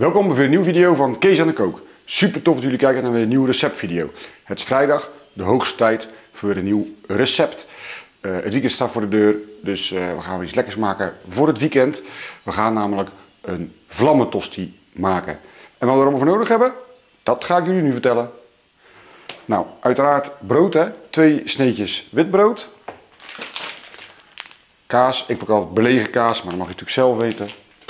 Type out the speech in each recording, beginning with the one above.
Welkom bij weer een nieuwe video van Kees aan de Kook. Super tof dat jullie kijken naar weer een nieuwe receptvideo. Het is vrijdag, de hoogste tijd voor weer een nieuw recept. Het weekend staat voor de deur, dus we gaan weer iets lekkers maken voor het weekend. We gaan namelijk een vlammentosti maken. En wat we er allemaal voor nodig hebben, dat ga ik jullie nu vertellen. Nou, uiteraard brood, hè. 2 sneetjes witbrood. Kaas, ik pak altijd belegen kaas, maar dat mag je natuurlijk zelf weten.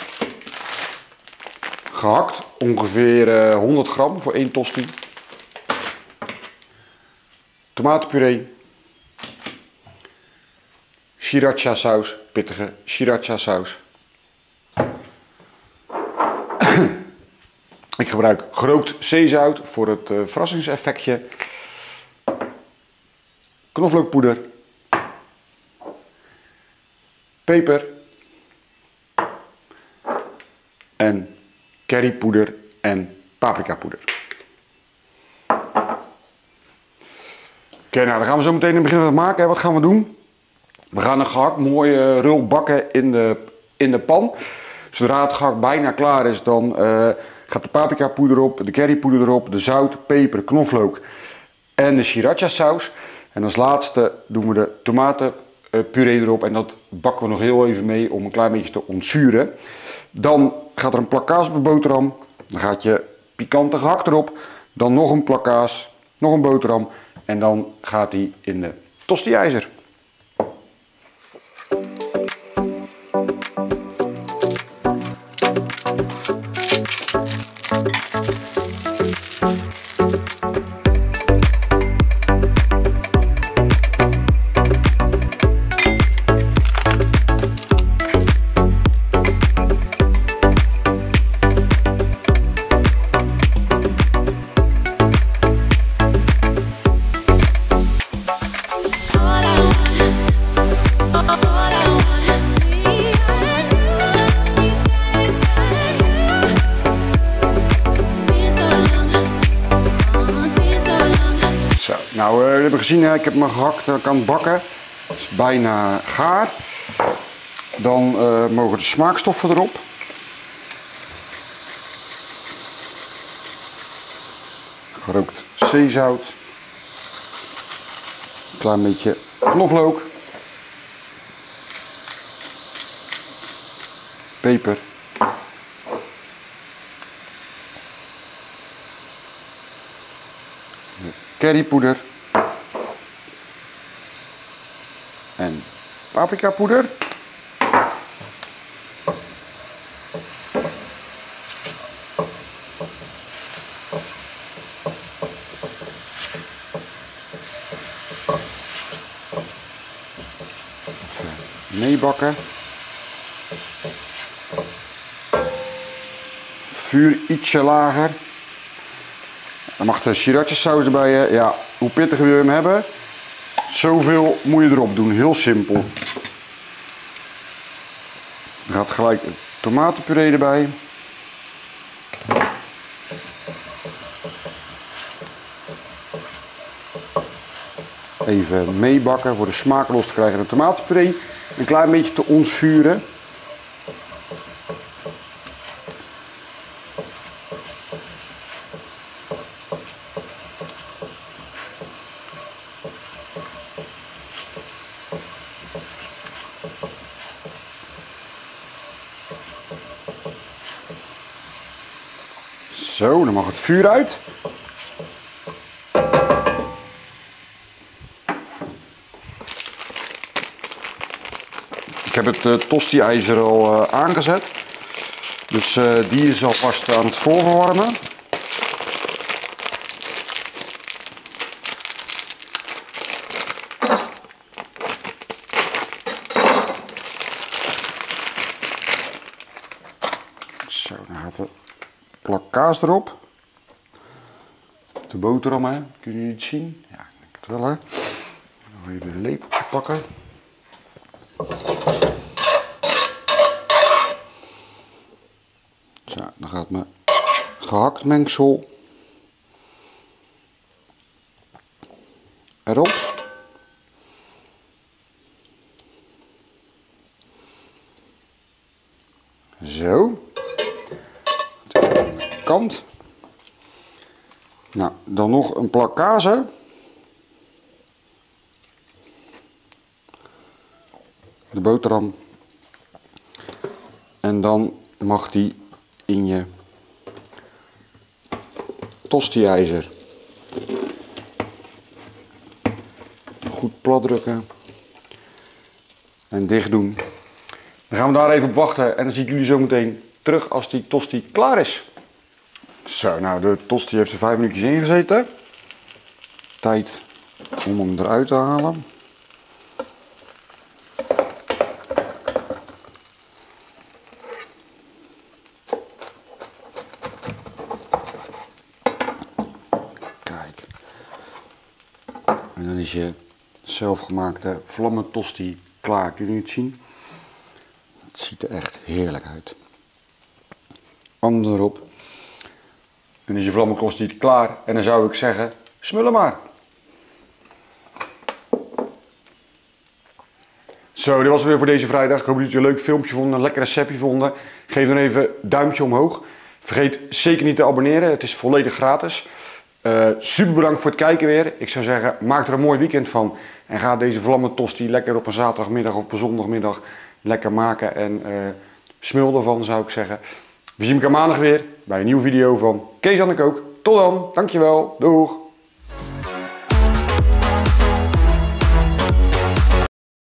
Gehakt, ongeveer 100 gram voor 1 tosti. Tomatenpuree. Sriracha saus, pittige sriracha saus. Ik gebruik gerookt zeezout voor het verrassingseffectje. Knoflookpoeder. Peper. En currypoeder en paprikapoeder. Oké, nou dan gaan we zo meteen beginnen met maken. Wat gaan we doen? We gaan een gehakt mooi rul bakken in de pan. Zodra het gehakt bijna klaar is, dan gaat de paprikapoeder op, de currypoeder erop, de zout, peper, knoflook en de sriracha saus. En als laatste doen we de tomatenpuree erop en dat bakken we nog heel even mee om een klein beetje te ontzuren. Dan gaat er een plak kaas op de boterham. Dan gaat je pikante gehakt erop. Dan nog een plak kaas, nog een boterham en dan gaat die in de tosti-ijzer. Nou, jullie hebben gezien, ik heb mijn gehakt kan bakken. Het is bijna gaar. Dan mogen de smaakstoffen erop. Gerookt zeezout. Een klein beetje knoflook. Peper. Currypoeder. En paprikapoeder. Even meebakken. Vuur ietsje lager. Dan mag de sriracha saus erbij. Ja, hoe pittiger wil je hem hebben, zoveel moet je erop doen. Heel simpel. Dan gaat gelijk de tomatenpuree erbij. Even meebakken voor de smaak los te krijgen. De tomatenpuree een klein beetje te ontzuren. Zo, dan mag het vuur uit. Ik heb het tosti-ijzer al aangezet. Dus die is alvast aan het voorverwarmen. Zo, dan gaat de plak kaas erop. De boterham, hè? Kunnen jullie het zien? Ja, ik denk het wel, hè? Nog even een lepeltje pakken. Zo, dan gaat mijn gehakt mengsel erop. Zo. kant. Nou, dan nog een plak kazen. De boterham. En dan mag die in je tosti-ijzer goed plat drukken en dicht doen. Dan gaan we daar even op wachten en dan zie ik jullie zo meteen terug als die tosti klaar is. Zo, nou de tosti heeft er 5 minuutjes ingezeten. Tijd om hem eruit te halen. Kijk. En dan is je zelfgemaakte vlammentosti klaar. Kun je het zien? Het ziet er echt heerlijk uit. Handen erop. Dan is je vlammentosti klaar en dan zou ik zeggen, smullen maar. Zo, dit was het weer voor deze vrijdag. Ik hoop dat jullie het een leuk filmpje vonden, een lekker receptje vonden. Geef dan even een duimpje omhoog. Vergeet zeker niet te abonneren, het is volledig gratis. Super bedankt voor het kijken weer. Ik zou zeggen, maak er een mooi weekend van. En ga deze vlammentosti lekker op een zaterdagmiddag of op een zondagmiddag lekker maken. En smul ervan, zou ik zeggen. We zien elkaar maandag weer bij een nieuwe video van Kees Annekook. Tot dan, dankjewel, doeg!